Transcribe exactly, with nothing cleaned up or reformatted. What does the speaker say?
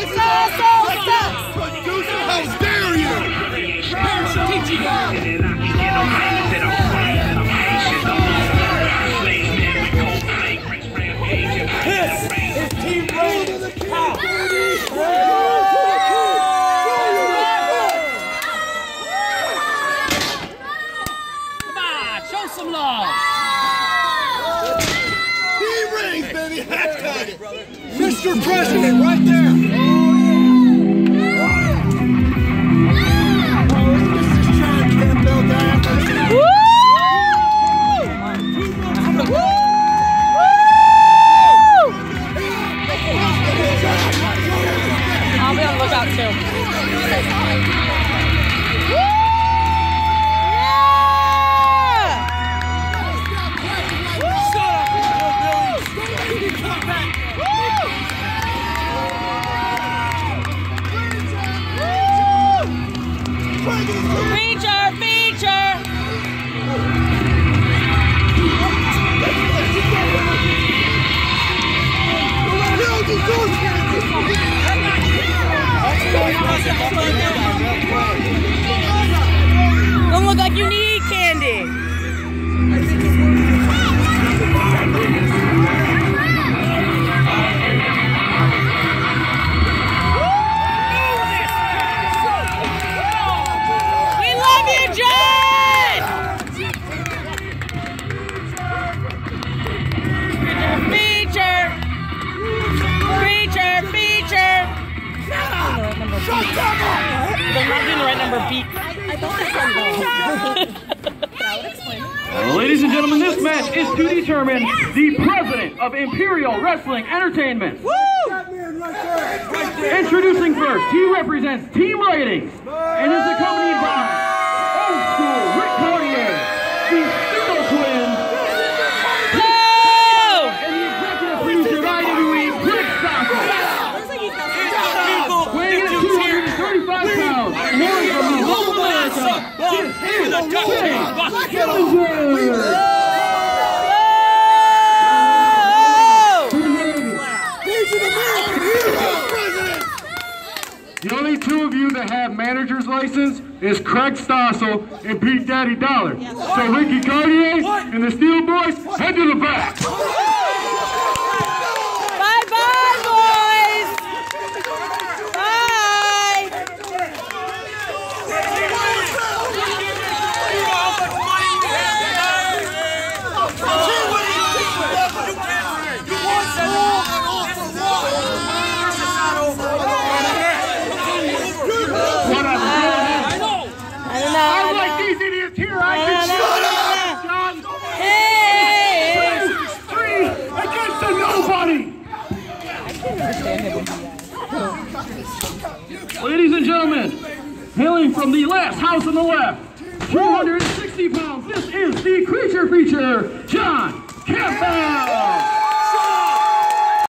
How dare you! This is Team Rain in the Cow! Come on, show some love! Team Rain, baby! Hashtag it! Mister President, right there! I'll be on the lookout too. Feature, feature. Don't look like you need candy. We love you, John. Feature, feature, feature. They're not doing the right number of beats. I thought that's Well, ladies and gentlemen, this match is to determine the president of Imperial Wrestling Entertainment. Woo! Introducing first, he represents Team Ratings and is accompanied by Old School Rick Cartier, the Steel Twins, and the executive producer of I W E, Chris Stockton. Weighing in at two hundred thirty-five pounds, and hailing from the home of America, this is Challenger. The only two of you that have manager's license is Craig Stossel and Pete Daddy Dollar. So Ricky Cartier and the Steel Boys, head to the back. Bye-bye, boys. Bye. Ladies and gentlemen, hailing from the last house on the left, two hundred sixty pounds, this is the creature feature, John Campbell!